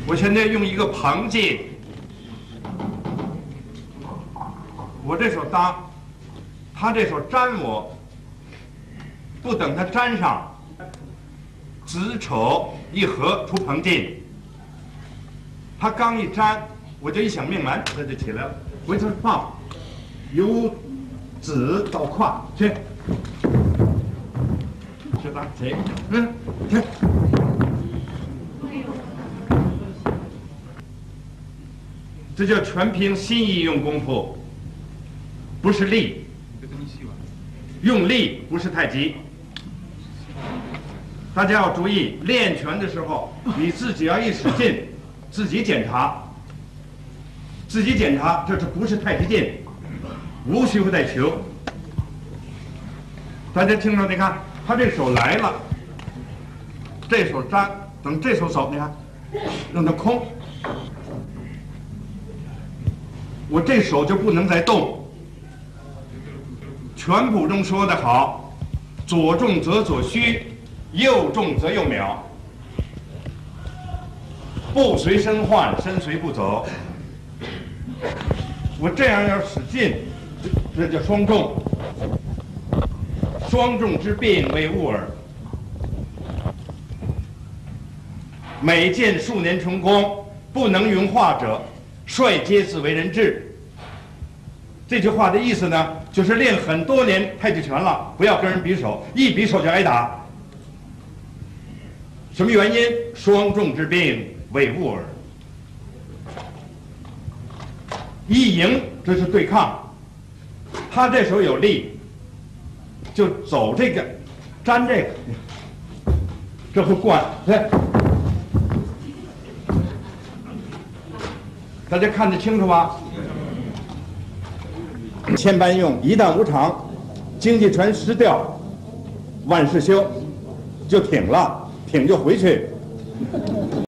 我现在用一个旁劲，我这手搭，他这手粘我，不等他粘上，子丑一合出旁劲，他刚一粘，我就一响命门，他就起来了。回头放，由子到胯去，是吧？起，去。这叫全凭心意用功夫，不是力。用力不是太极。大家要注意，练拳的时候，你自己要一使劲，自己检查，自己检查，这不是太极劲，无需再求。大家听着，你看他这手来了，这手粘，等这手走，你看，让它空。我这手就不能再动。拳谱中说得好，左重则左虚，右重则右秒。步随身换，身随步走。我这样要使劲，这叫双重。双重之病为物耳。每见数年成功，不能云化者，率皆自为人质。这句话的意思呢，就是练很多年太极拳了，不要跟人比手，一比手就挨打。什么原因？双重之病为物耳。一赢这是对抗，他这手有力，就走这个，粘这个，这会惯。对，大家看得清楚吧？千般用，一旦无常，经济船失掉，万事休，就挺了，挺就回去。